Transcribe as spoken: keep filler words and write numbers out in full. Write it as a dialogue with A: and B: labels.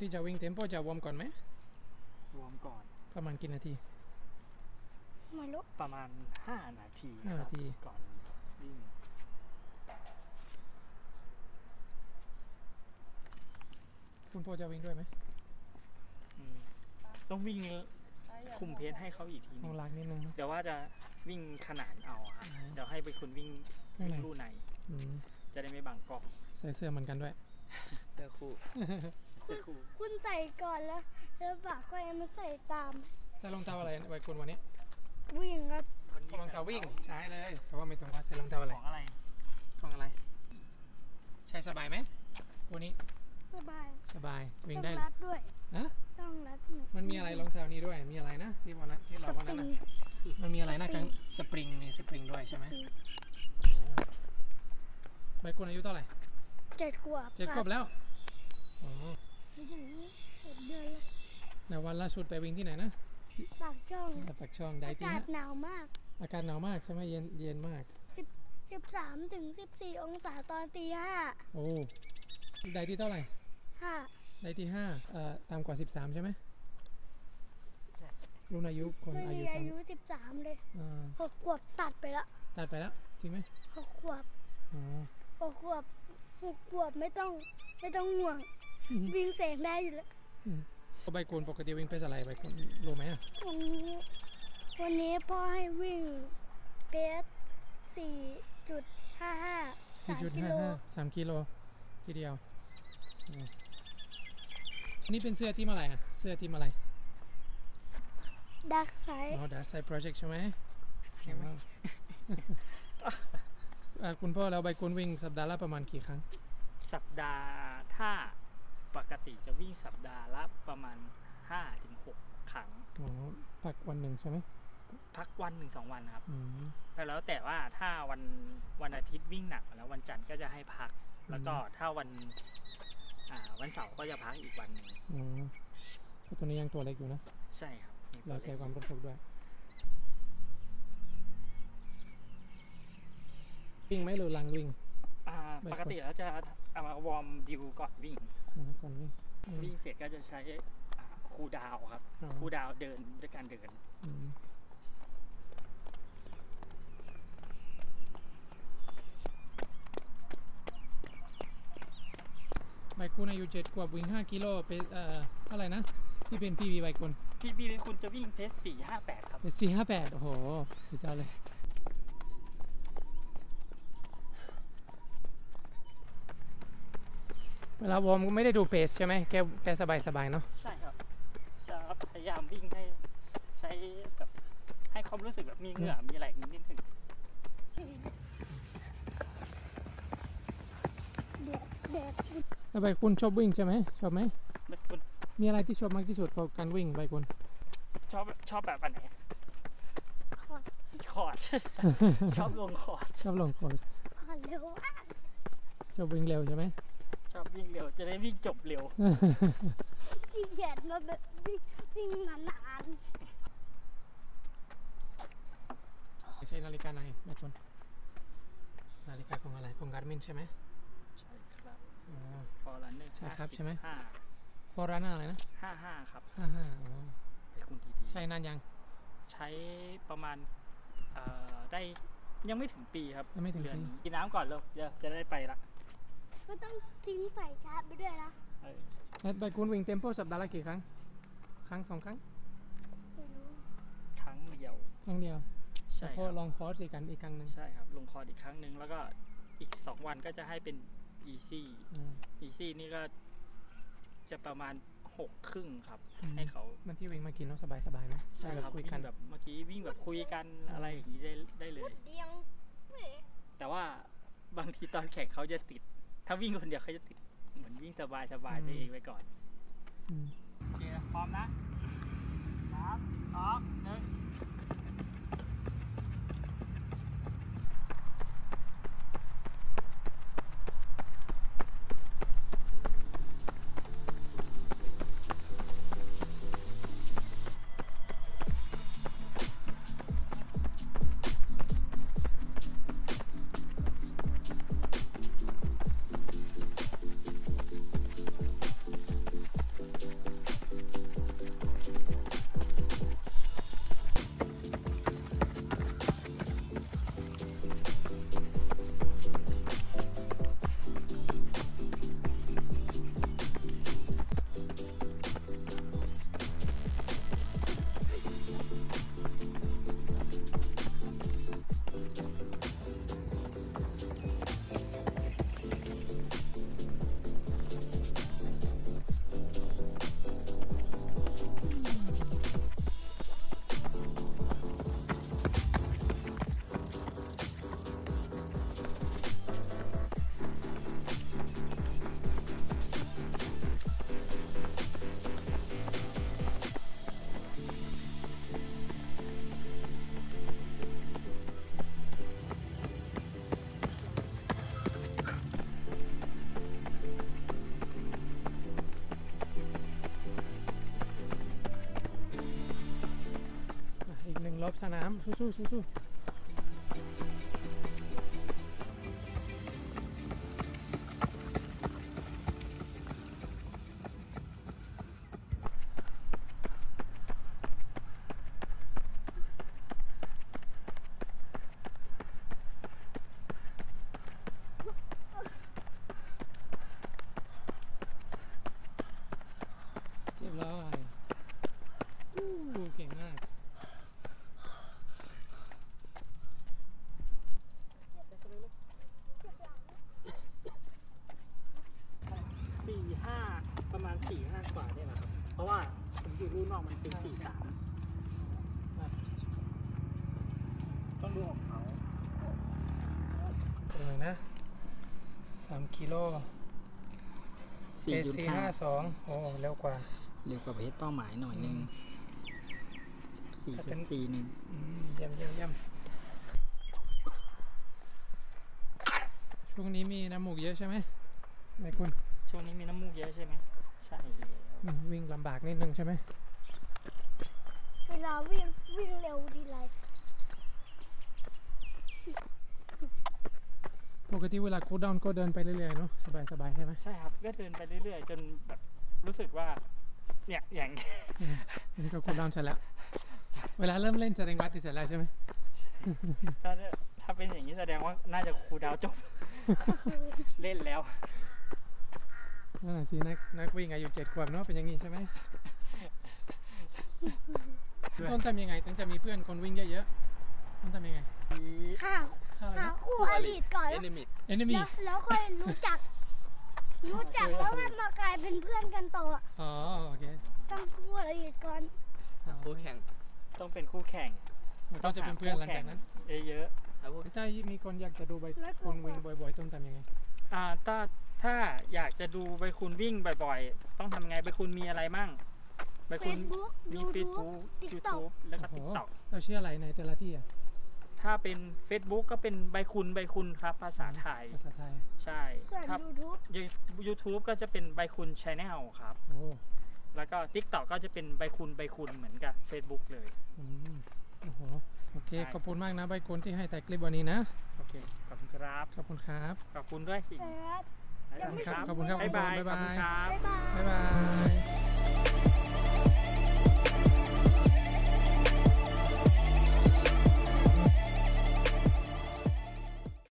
A: ที่จะวิ่งเทมโปจะวอร์มก่อนไหม
B: วอร์มก่อน
A: ประมาณกี่นาที
C: ไม่รู้
B: ประมาณห้านาที
A: ห้านาที
B: ก่อนวิ่ง
A: คุณพ่อจะวิ่งด้วยไหม
B: ต้องวิ่งคุมเพจให้เขาอีกทีนึง
A: ลากนิดนึง
B: เดี๋ยวว่าจะวิ่งขนานเอาครับเดี๋ยวให้ไปคุณวิ่งวิ่งลู่ในจะได้ไม่บังกล้อง
A: ใส่เสื้อเหมือนกันด้วย
B: เสื้อคู่
C: เสื้อคู่คุณใส่ก่อนแล้วแล้วฝากค่อยมาใส่ตาม
A: ใส่รองเท้าอะไรไว้คุณวันนี้
C: วิ่งครับ
A: รองเท้าวิ่งใช้เลยแต่ว่าไม่ต้องว่าใส่รองเท้าอะไร
B: ของอะไร
A: ของอะไรใช้สบายไหมวันนี้
C: สบาย
A: สบายวิ่งได้
C: รัดด้วย
A: ฮะ
C: ต้องรัด
A: มันมีอะไรรองเท้านี้ด้วยมีอะไรนะที่วันนั้นที่เราวันนั้นมันมีอะไรนะกันสปริงมีสปริงด้วยใช่ไหมใบกุลอายุเท่าไหร่
C: เจ็ดขวบ
A: เจ็ดขวบแล้วอ๋อ
C: เดือนละ
A: ในวันล่าสุดไปวิ่งที่ไหนนะ
C: ปากช่อง
A: ปากช่องได้ที่
C: อากาศหนาวมาก
A: อากาศหนาวมากใช่ไหมเย็นเย็นมาก
C: สิบสิบสามถึงสิบสี่องศาตอนตีห้า
A: โอ้ได้ที่เท่าไหร่
C: ห้า
A: ได้ที่ห้าเอ่อต่ำกว่าสิบสามใช่ไหมรุ่นอายุคนอายุ
C: อายุสิบสามเลยหกขวบตัดไปแล้ว
A: ตัดไปแล้วจริงไหม
C: หกขวบ
A: อ๋อ
C: หกขวบหกขวบไม่ต้องไม่ต้องห่วงวิ่งเสกได้อยู่แล้ว
A: ใบกุลปกติวิ่งเพสอะไรใบกุลรู้ไหมอ่ะ
C: วันนี้วันนี้พ่อให้วิ่งเพสสี่จุดห้าห้า
A: สี่จุดห้าห้าสามกิโลทีเดียวนี่เป็นเสื้อทีมอะไรอ่ะเสื้อทีมอะไร
C: ดักไซ
A: อ๋อดักไซโปรเจกต์ใช่ไหมคุณพ่อแล้วใบกุลวิ่งสัปดาห์ละประมาณกี่ครั้ง
B: สัปดาห์ถ้าปกติจะวิ่งสัปดาห์ละประมาณ ห้าถึงหก ครั้ง
A: อ๋อพักวันหนึ่งใช่ไหม
B: พักวันหนึ่งสองวันครับแต่แล้วแต่ว่าถ้าวันวันอาทิตย์วิ่งหนักแล้ววันจันทร์ก็จะให้พักแล้วก็ถ้าวันอ่าวันเสาร์ก็จะพักอีกวันหนึ่ง
A: อ๋อเพราะตัวนี้ยังตัวเล็กอยู่นะ
B: ใช่ครับ
A: เราแต่ความรู้สึกด้วยวิ่งไหมหรือหลังวิ่ง
B: ปกติแล้วจะเอามาวอร์มดิวก่อนวิ่ง
A: ก่อนวิ่ง
B: วิ่งเสร็จก็จะใช้คูลดาวน์ครับคูลดาวน์เดินด้วยการเดิน
A: ใบกุลอายุเจ็ดขวบวิ่งห้ากิโลเป็นเอ่อเท่าไหร่นะที่เป็นพีบีใบกุล
B: พีบีคุณจะวิ่งเพสสี่ห้าแปดครับ
A: เพสสี่ห้าแปดโอ้โหสุดยอดเลยเวลาวอร์มก็ไม่ได้ดูเพสใช่ไหมแกแกสบายสบายเนาะ
B: ใช่ครับจะพยายามวิ่งให้ใช้แบบให้ความรู้สึกแบบมีเหงื่อมีอะไรนิดนึง
A: แล้วใบกุลชอบวิ่งใช่ไหมชอบไหมมีอะไรที่ชอบมากที่สุดกับการวิ่งใบกุล
B: ชอบชอบแบบอันไหนคอร์ดคอร์ดชอบลงคอร์ด
A: ชอบลงคอร์ด
C: เร็ว
A: ชอบวิ่งเร็วใช่ไหม
B: ชอบวิ่งเร็วจะได้วิ่งจบเร็ว
C: วิ่งแขนมาแบบวิ่งวิ่งนาน
A: ๆใช้นาฬิกาไหนใบกุลนาฬิกาของอะไรของการ์มินใช่ไหม
B: ใช่ครับ
A: ฟอร์รันเนอร์ใช่ครับใช่ไหม
B: ห้า
A: ฟอร์รันเนอร์อะไรนะ
B: ห้าห้าครับ
A: ห้าห้าอ๋อ
B: คุณดี
A: ใช้นานยัง
B: ใช้ประมาณได้ยังไม่ถึงปีครับ
A: ยังไม่ถึงปี
B: กินน้ำก่อนเลยเดี๋ยวจะได้ไปละ
C: ก็ต้องทิ้งใส่ชาร์จไปด้วยนะ
A: ใบกุลวิ่งเทมโปสัปดาห์ละกี่ครั้งครั้งสองครั้ง
B: ครั้งเดียว
A: ครั้งเดียวใช่ครับลองคอร์สอีกกันอีกครั้งหนึ่ง
B: ใช่ครับลงคอร์สอีกครั้งหนึ่งแล้วก็อีกสองวันก็จะให้เป็นอีซี่อีซี่นี่ก็จะประมาณหกครึ่งครับให้เขา
A: มันที่วิ่งมากินแล้วสบายสบายนะ
B: ใช่ครับคุยกันแบบเมื่อกี้วิ่งแบบคุยกันอะไรอย่างนี้ได้ได้เลยแต่ว่าบางทีตอนแข่งเขาจะติดถ้าวิ่งคนเดียวเขาจะติดเหมือนวิ่งสบายสบายตัวเองไว้ก่อนโอเคพร้อมนะสามสองหนึ่ง
A: สนามสู้ๆสู้ๆเรียบร้อยอู้เก่งมาก
B: สี่ห้าประมาณสี่ห้ากว่าเนี่ยแหละครับเพราะว่าผมอยู่รูนอกมันเป็นสี่สามต้องดูของเขา
A: ตรงไหนนะสามกิโลเอสี่ห้าสองโอ้เร็วกว่า
B: เร็วกว่าเพจเป้าหมายหน่อยนึงสี่
A: ถ้า
B: จุ
A: เป็
B: ด
A: น
B: สี่หนึ่ง
A: อืมเยี่ยมเยี่ยมเยี่ยมช่วงนี้มีน้ำมูกเยอะใช่ไหมไอ้คุณ
B: ช่วงนี้มีน้ำมูกเยอะใช่ไหมใช่แล้ว
A: อืมวิ่งลำบากนิดนึงใช่ไหม
C: เวลาวิ่งวิ่งเร็วดีไร
A: ปกติเวลาคูลดาวน์ก็เดินไปเรื่อยๆเนาะสบายๆใช่ไหม
B: ใช่ครับก็เดินไปเรื่อยๆจนแบบรู้สึกว่าเนี่ยอย่าง
A: อืมอันนี้ก็คูลดาวน์เสร็จแล้วเวลาเริ่มเล่นแสดงว่าติดเสร็จแล้วใช่ไหม
B: ถ้าถ้าเป็นอย่างนี้แสดงว่าน่าจะครูดาวจบ เล่นแล้ว
A: นั่นนะสินักนักวิ่งอายุเจ็ดขวบเนาะเป็นอย่างนี้ใช่ไหมต้นทำยังไงถึงจะมีเพื่อนคนวิ่งเยอะๆต้นทำยังไง
C: หาหาคู่อริก่อนแล้ว
A: enemy
C: แล้วแล้วค่อยรู้จัก รู้จักแล้วมันมากลายเป็นเพื่อนกันต่อ
A: อ๋อโอเค
C: ต้องคู่อริก่อน
D: คู่แข่ง
B: ต้องเป็นคู่แข่ง
A: แล้วก็จะเป็นเพื่อนหลังจากนั้น
B: เยอะ
A: ถ้ามีคนอยากจะดูใบคนวิ่งบ่อยๆต้นทำยังไง
B: ๆอ่าถ้าถ้าอยากจะดูใบคุณวิ่งบ่อยๆ ต้องทำไงใบคุณมีอะไรมั่งใบ
C: เฟ
B: คุณ
C: ซบุ๊ก
B: มี
C: ยู
B: เฟซ
C: ทูบ
B: บุ๊ก
C: ติ๊ก
B: ยู
C: ต็อก
B: ทูบแล้วก็
A: โอ้
B: ติ๊
A: โห
B: กต็อก
A: เราเชื่ออะไรในแต่ละที่อ่ะ
B: ถ้าเป็น Facebook ก็เป็นใบคุณใบคุณครับภาษาไทย
A: ภาษาไทย
B: ใช่
C: ส่วน
B: ถ้า
C: ยูทูบ
B: YouTube ก็จะเป็นใบคุณชาแนลครับ
A: โอ้
B: แล้วก็ TikTok ก็จะเป็นใบคุณใบคุณเหมือนกับ Facebook เลย
A: อืมโอ้โหโอเค
B: ใช่
A: ขอบคุณมากนะใบคนที่ให้แต่คลิปวันนี้นะ
B: โอเค ขอบคุณครับ
A: ขอบคุณครับ
B: ขอบคุณด้วยสิ
C: ครับ
A: ขอบคุณครับขอบคุณครับ
B: บ๊ายบาย
A: บ๊ายบาย
B: ขอบคุณครับ
C: บ๊ายบาย
A: บ๊ายบาย